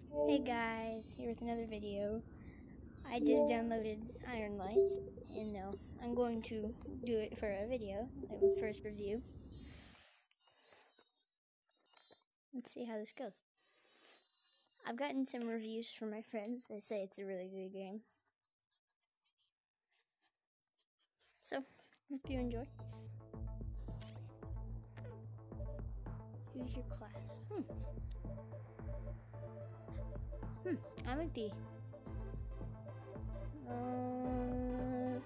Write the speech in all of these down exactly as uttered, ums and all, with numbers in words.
Hey guys, here with another video. I just downloaded Ironlights, and no, I'm going to do it for a video, a first review. Let's see how this goes. I've gotten some reviews from my friends. They say it's a really good game. So, hope you enjoy. Who's your class? Hmm. Hmm, I would be. Uh,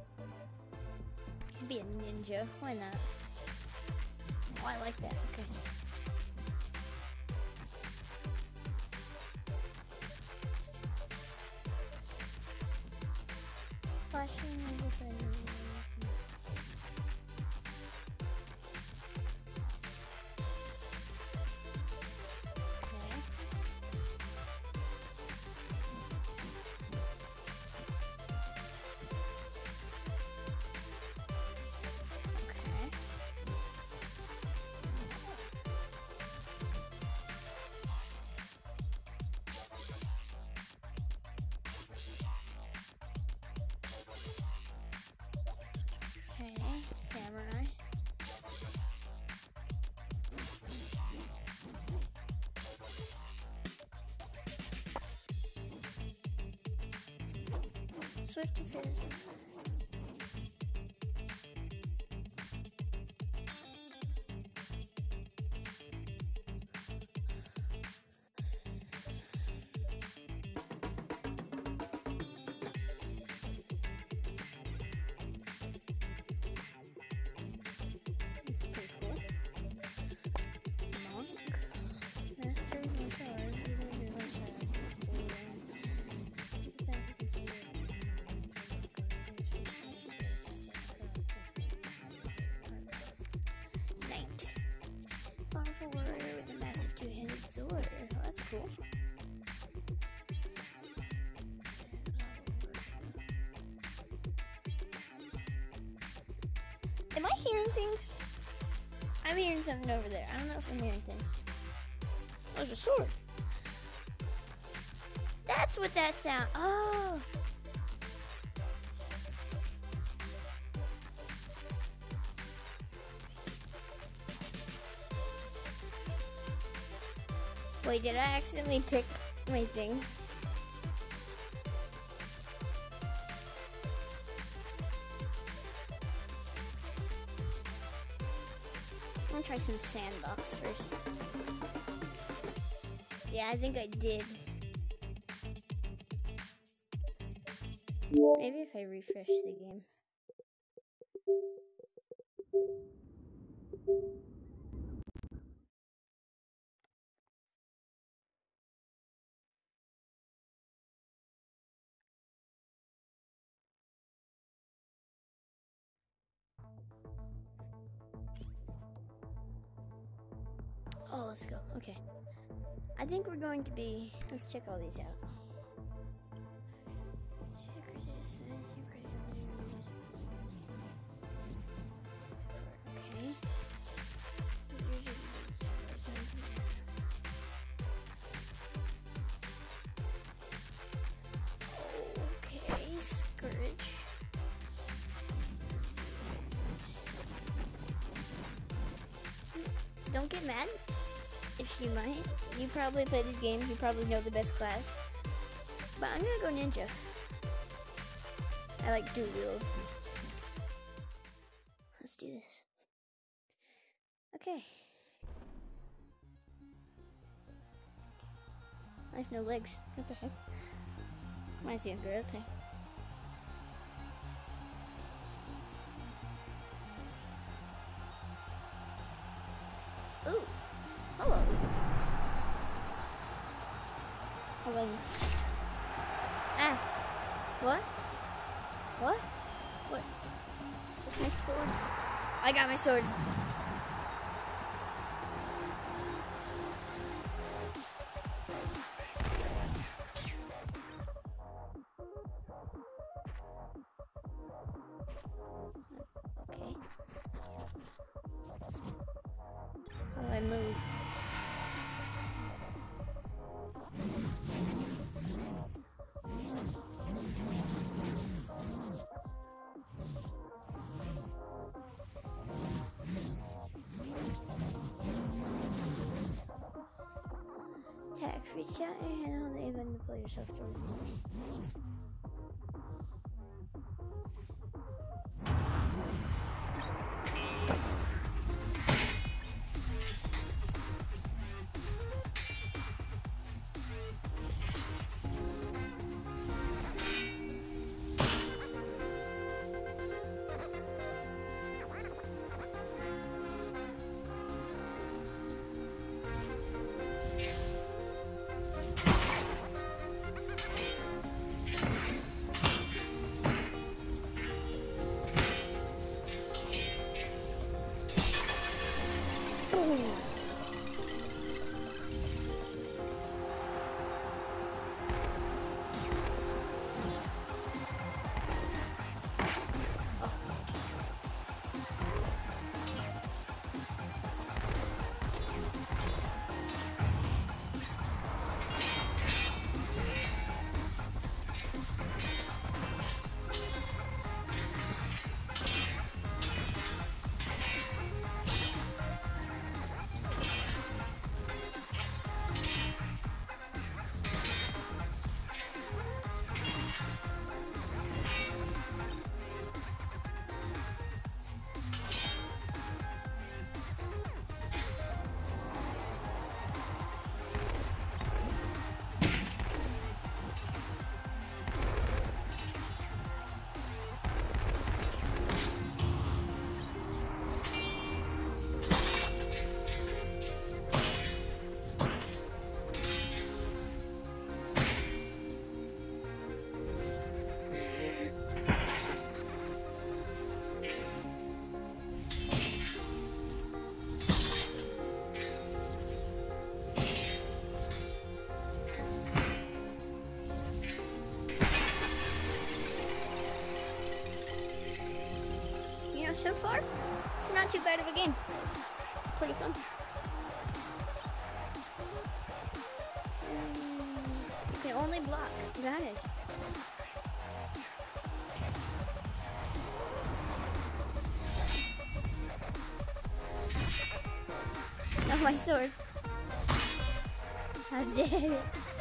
could be a ninja. Why not? Oh, I like that. Okay. Flashing weapon. Okay, samurai. Swift and Fierce. It's pretty cool. Monk. Master martial arts. Knight. Powerful warrior with a massive two-handed sword. Oh, that's cool. Am I hearing things? I'm hearing something over there. I don't know if I'm hearing things. Oh, there's a sword. That's what that sound. Oh. Wait, did I accidentally pick my thing? I'm gonna try some sandbox first. Yeah, I think I did. Maybe if I refresh the game. Oh, let's go. Okay. I think we're going to be... Let's check all these out. Okay. Okay, Scourge. Don't get mad if you might. You probably play these games, you probably know the best class. But I'm gonna go ninja. I like dual wield. Let's do this. Okay. I have no legs. What the heck? Reminds me of karate. Ooh. Hello. Hold on. Ah. What? What? What? Where's my swords? I got my swords. Okay. How do I move? Attack. Reach out your hand on the A button to pull yourself towards me. So far, it's not too bad of a game. Pretty fun. Um, you can only block. Got it. Oh, my sword. How dare you?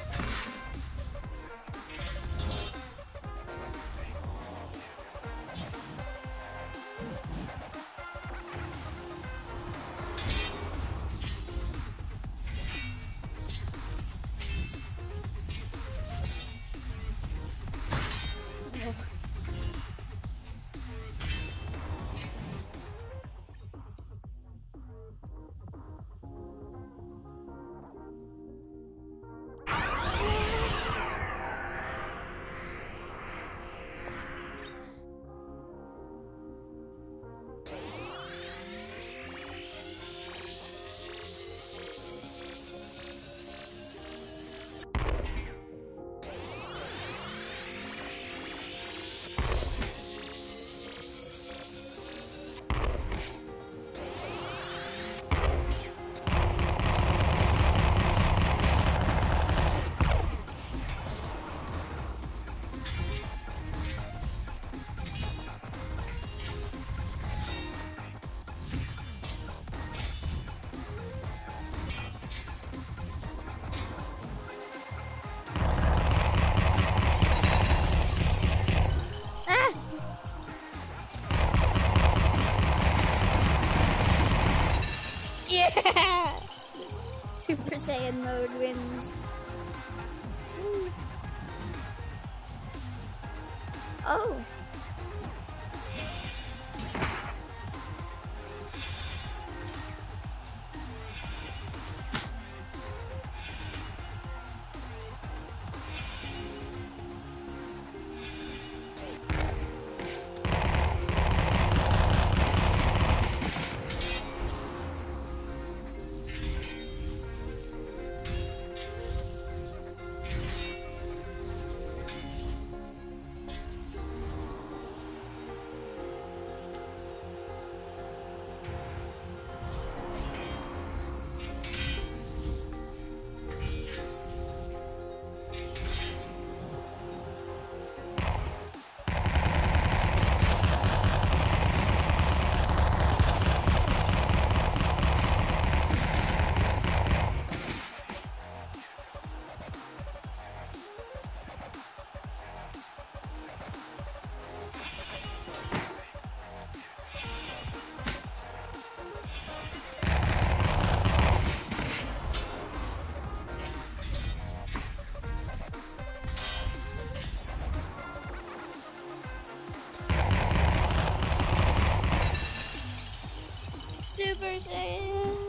Super Saiyan mode wins. Ooh. Oh. seconds.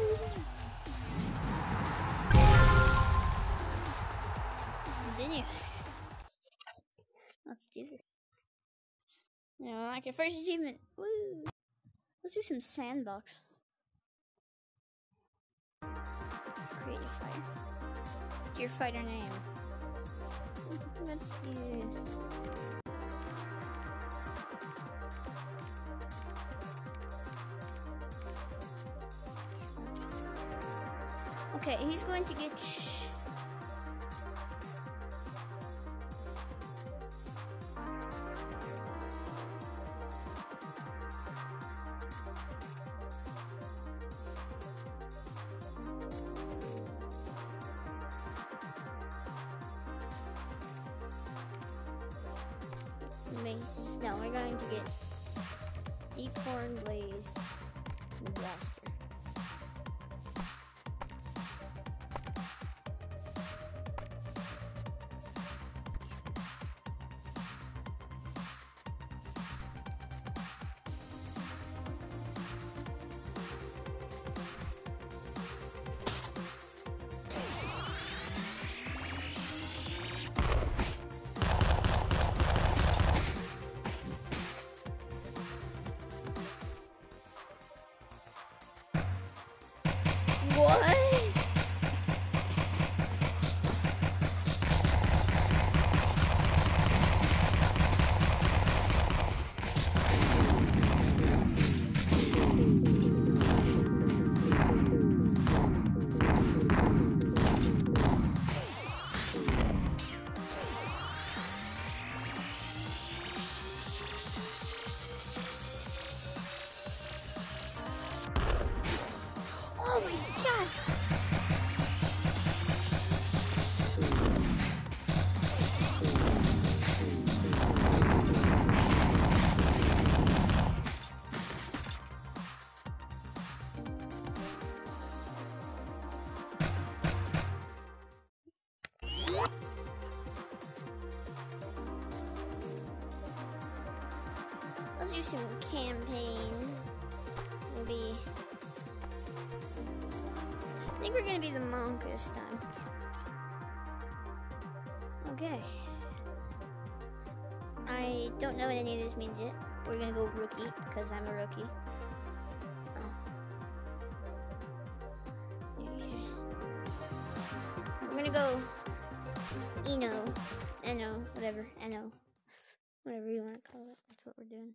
Continue. Let's do this. You know, like your first achievement. Woo! Let's do some sandbox. Create a fighter. What's your fighter name? Let's do. Okay, he's going to get. Mace. No, we're going to get Decorn Blade and Blaster. What? Oh my god! Let's do some campaign. Maybe. I think we're gonna be the monk this time. Okay. I don't know what any of this means yet. We're gonna go rookie, because I'm a rookie. Oh. Okay. We're gonna go Eno. Eno, whatever. Eno. Whatever you want to call it. That's what we're doing.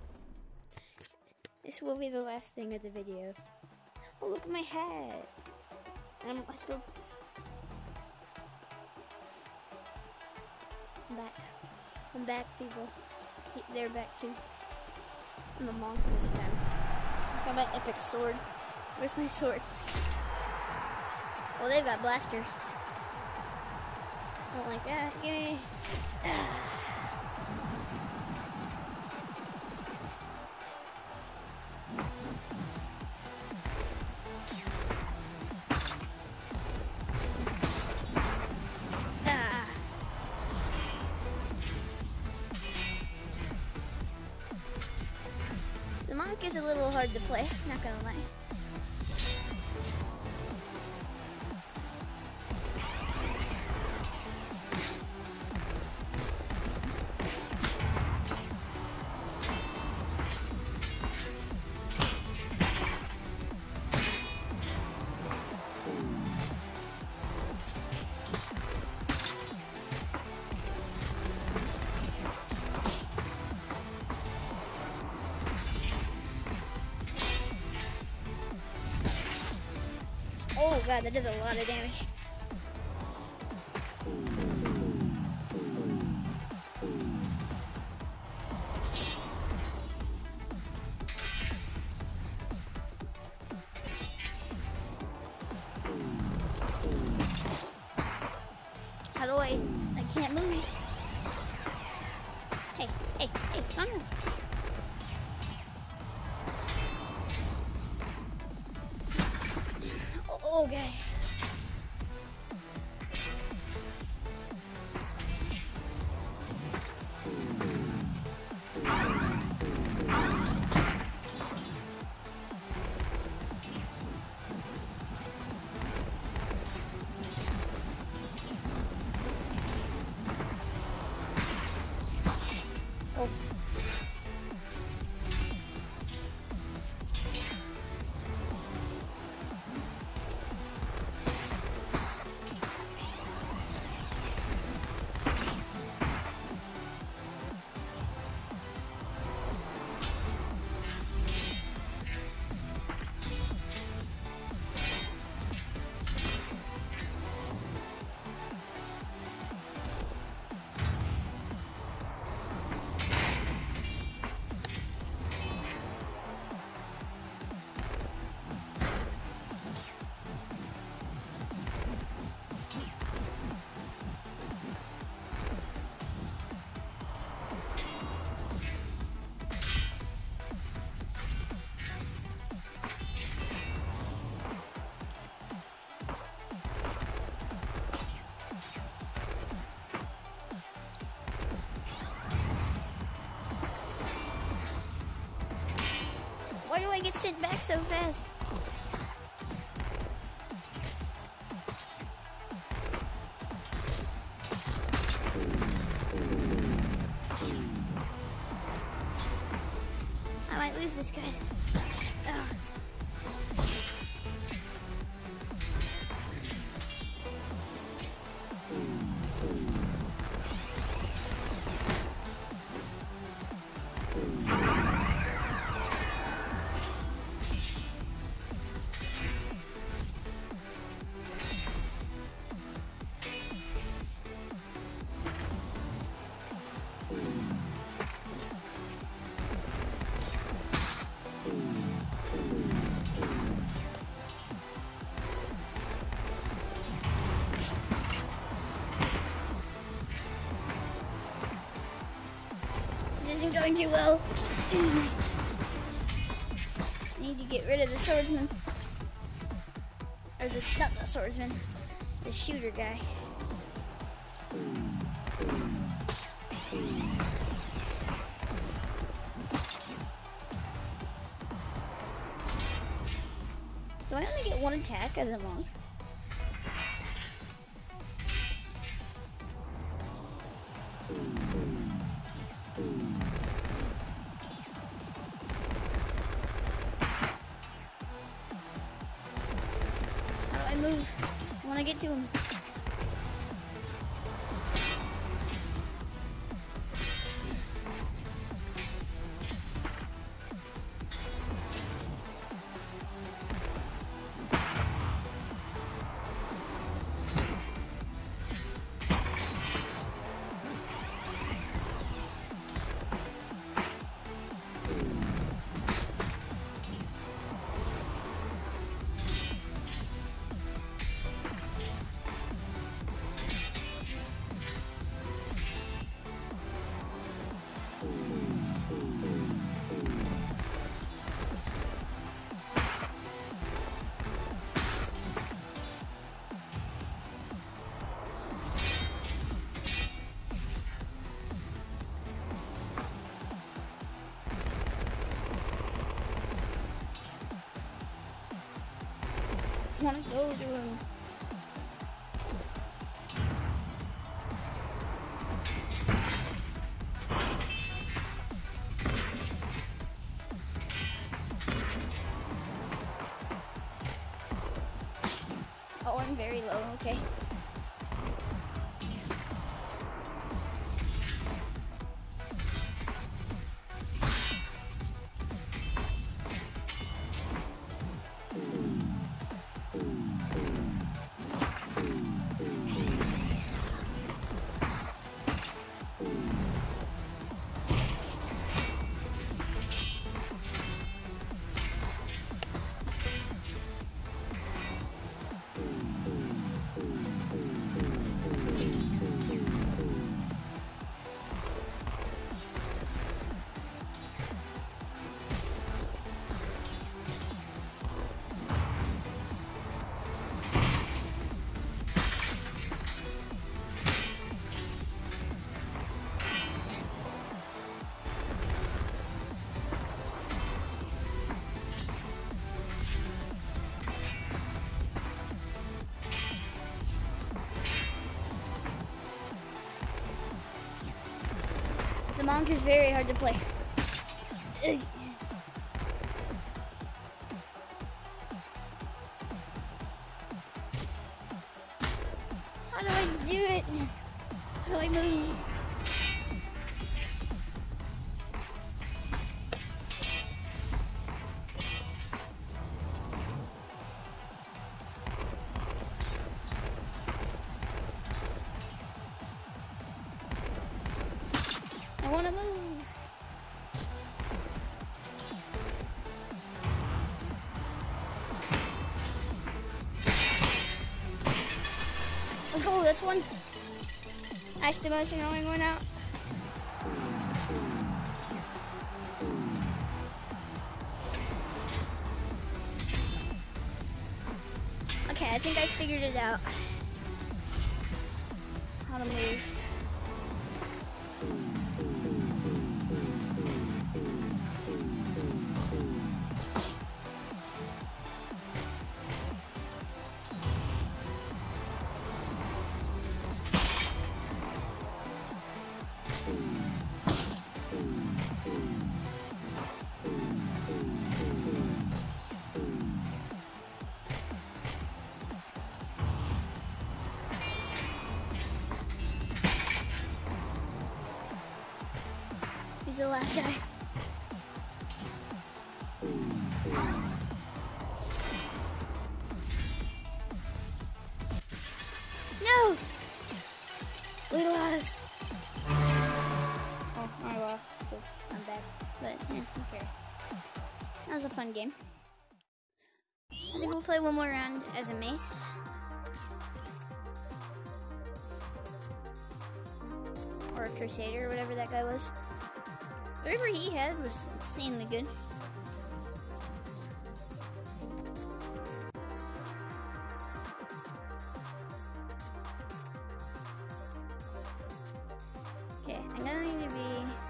This will be the last thing of the video. Oh, look at my hat. I'm, I feel... I'm back. I'm back, people. They're back too. I'm a monk this time. I got my epic sword. Where's my sword? Well, they've got blasters. I don't like that. Give me... The monk is a little hard to play, not gonna lie. Oh god, that does a lot of damage. How do I... I can't move. Hey, hey, hey, come on. Oh, okay. Why do I get sent back so fast? I might lose this, guys. Ugh. Isn't going too well. I need to get rid of the swordsman. Or the, not the swordsman, the shooter guy. Do I only get one attack as a monk? Move. I want to get to him. I want to go to him. Oh, I'm very low, okay. The monk is very hard to play. How do I do it? How do I move? I want to move. Let's go, that's one. Ice the motion going one out. Okay, I think I figured it out. How to move. the last guy. No! We lost. Oh, I lost because I'm bad. But, yeah, okay. That was a fun game. I think we'll play one more round as a mace. Or a crusader, or whatever that guy was. Whatever he had was insanely good. Okay, I'm going to be...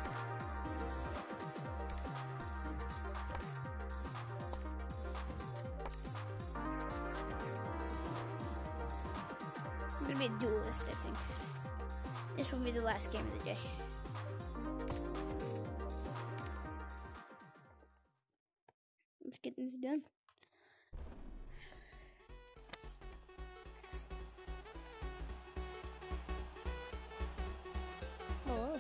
I'm going to be a duelist, I think. This will be the last game of the day. Let's get this done. Oh.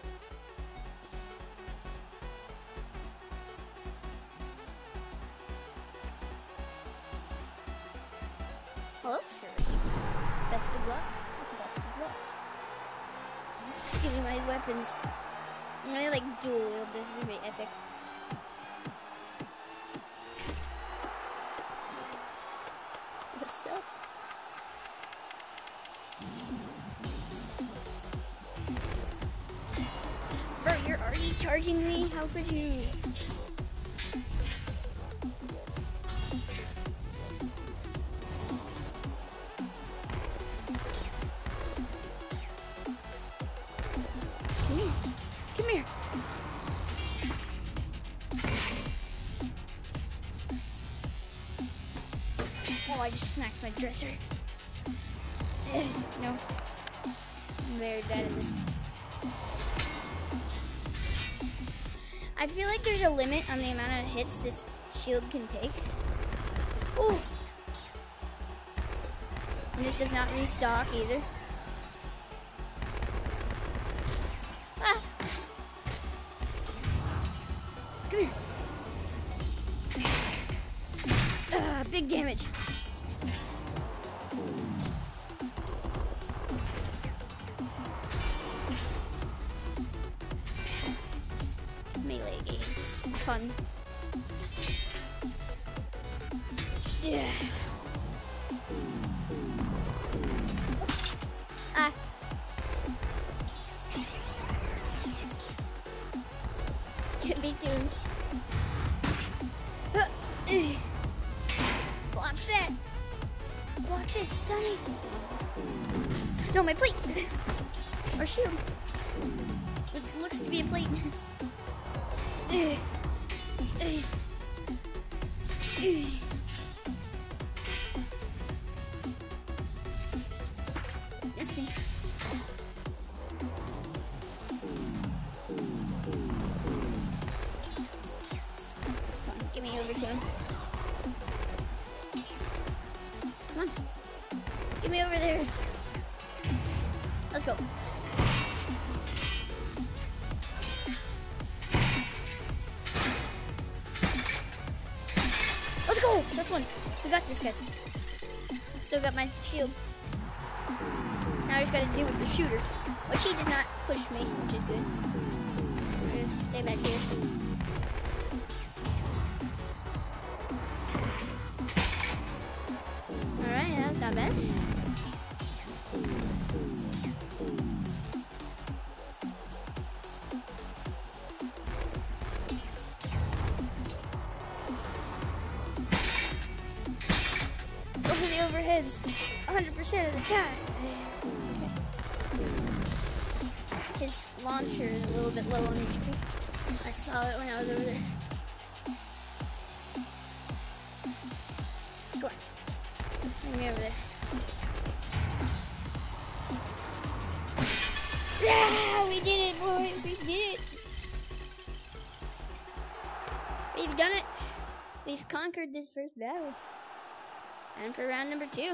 Hello, sir. Best of luck. Best of luck. Give me my weapons. I'm gonna like dual wield this. This is gonna be epic. What's up? Bro, you're already charging me? How could you? Come here. Come here. Oh, I just smacked my dresser. No. I'm very bad at this. I feel like there's a limit on the amount of hits this shield can take. Ooh. And this does not restock either. Ah. Come here. Ah, big damage. Melee games. It's fun. Yeah. Ah. Get me too. Uh, uh. Block that. Block this, Sonny. No, my plate. Or shield. It looks to be a plate. Uh, uh, uh. It's me. Come on, get me over to him. Come on. Get me over there. Let's go. Let's go! That's one. We got this, guys. Still got my shield. Now I just gotta deal with the shooter. Which he did not push me, which is good. Just stay back here. Alright, that's not bad. Go for the overheads one hundred percent of the time. Okay. His launcher is a little bit low on H P. I saw it when I was over there. Come on. Bring me over there. Yeah, we did it, boys. We did it. We've done it. We've conquered this first battle. Time for round number two.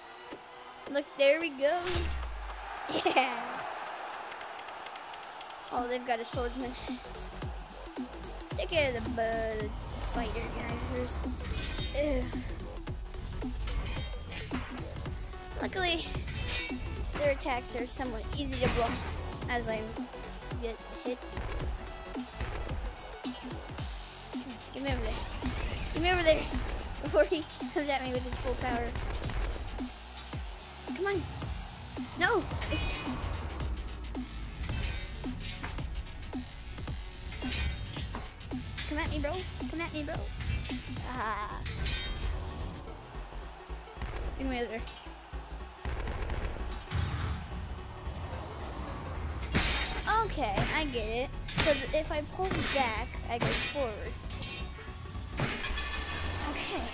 Look, there we go. Yeah. Oh, they've got a swordsman. Take care of the bud fighter guy first. Ugh. Luckily, their attacks are somewhat easy to block as I get hit. Get me over there. Get me over there before he comes at me with his full power. Come on. No! Come at me, bro. Come at me, bro. Ah. Get me over there. Okay, I get it. So if I pull back, I go forward. Okay.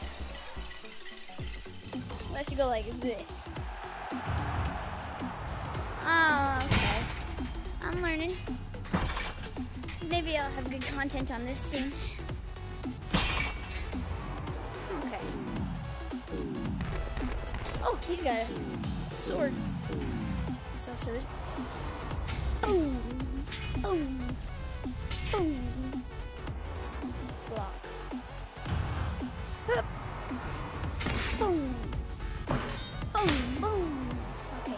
I have to go like this. Oh, okay. I'm learning. Maybe I'll have good content on this soon. Okay. Oh, he's got a sword. So, so is. Boom! Boom! Boom! Block. Hup. Boom! Boom! Boom! Okay.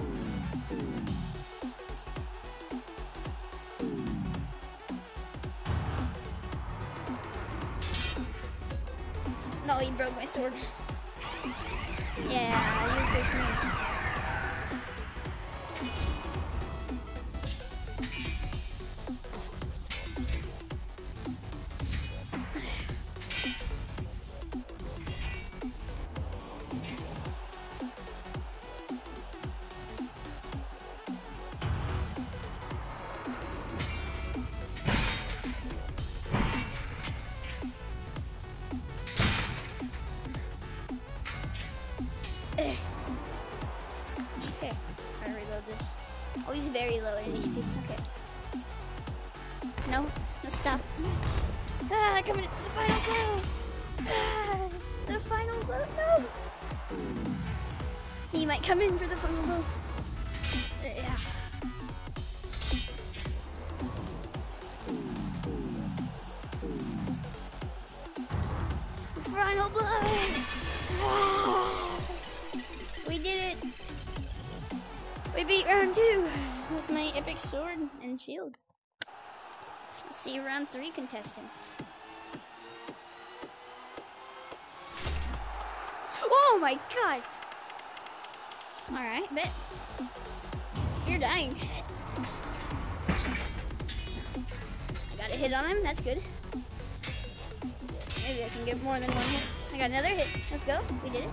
No, he broke my sword. Yeah, you pushed me. Okay, I'll reload this. Oh, he's very low in H P. Okay. No, no, stop. Ah, coming to the final blow. Ah, the final blow. No. He might come in for the final blow. Yeah. Final blow. We did it! We beat round two with my epic sword and shield. Let's see round three contestants. Oh my god! Alright, bet. You're dying. I got a hit on him, that's good. Maybe I can get more than one hit. I got another hit. Let's go. We did it.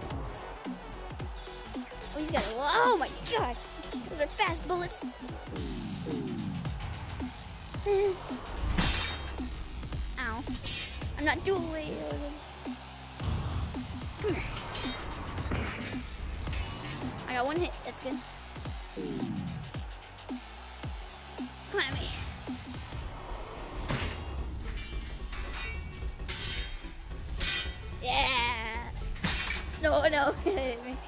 Oh, he's got a, oh my gosh. Those are fast bullets. Ow. I'm not dual wielding. Come here. I got one hit. That's good. Come at me. Yeah. No, no. Hit me.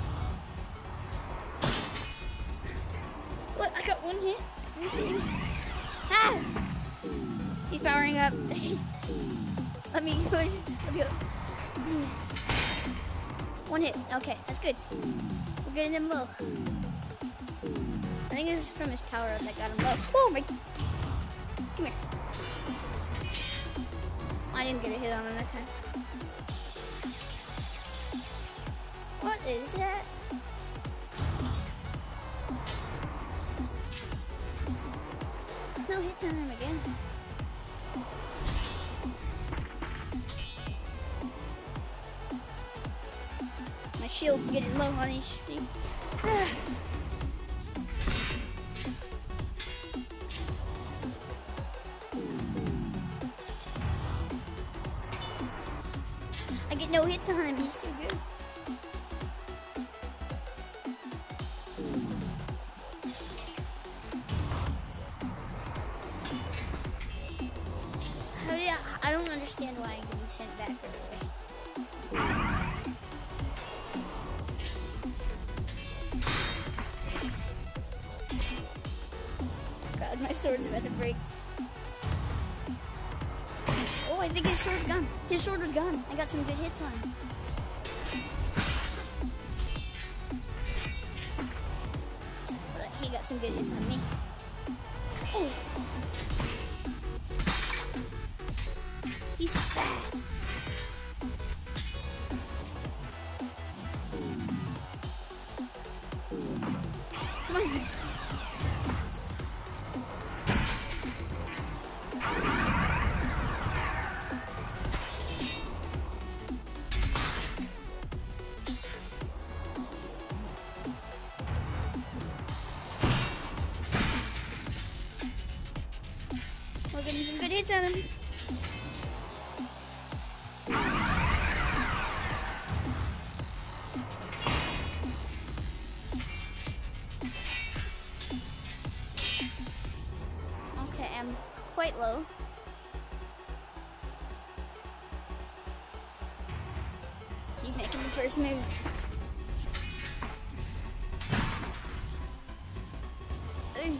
What? I got one hit. Ah! He's powering up. Let me push. Let me go. One hit. Okay, that's good. We're getting him low. I think it was from his power up that got him low. Oh my! Come here. I didn't get a hit on him that time. What is that? No hits on him again. My shield's getting low on H P. Ah. I get no hits on him, he's too good. How did I, I don't understand why I'm getting sent back right away. God. My sword's about to break. Oh, I think his sword's gone. His sword was gone. I got some good hits on him. But he got some good hits on me. Oh! He's fast. Come on. We're getting some good hits on him. Okay, I'm quite low. He's making the first move. Ugh.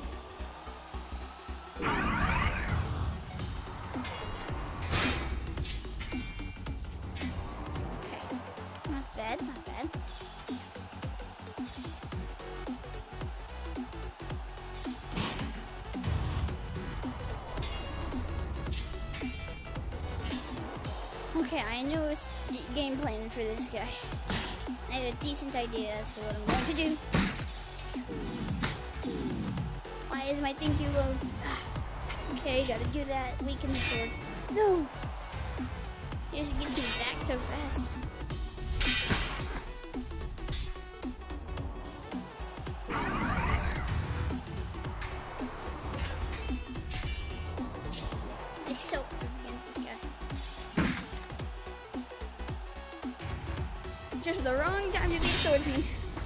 Not bad, not bad. Okay, I know it's game plan for this guy. I have a decent idea as to what I'm going to do. Why is my thing too low? Okay, gotta do that. Weaken the sword. No! He just gets me back so fast. It's so hard against this guy. Just the wrong time to be a swordsman.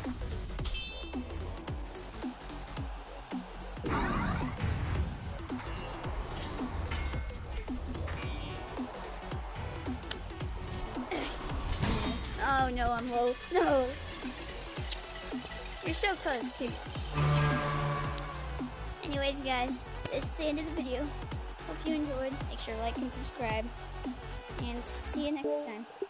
Oh no, I'm low. No! You're so close too. Anyways guys, this is the end of the video. Hope you enjoyed. Make sure to like and subscribe. And see you next time.